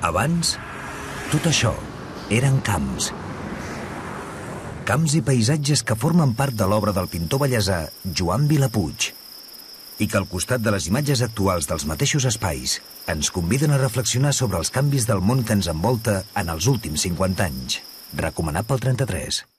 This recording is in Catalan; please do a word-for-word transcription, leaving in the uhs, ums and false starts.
Abans, tot això eren camps. Camps i paisatges que formen part de l'obra del pintor vallesà Joan Vilapuig i que al costat de les imatges actuals dels mateixos espais ens conviden a reflexionar sobre els canvis del món que ens envolta en els últims cinquanta anys. Recomanat pel trenta-tres.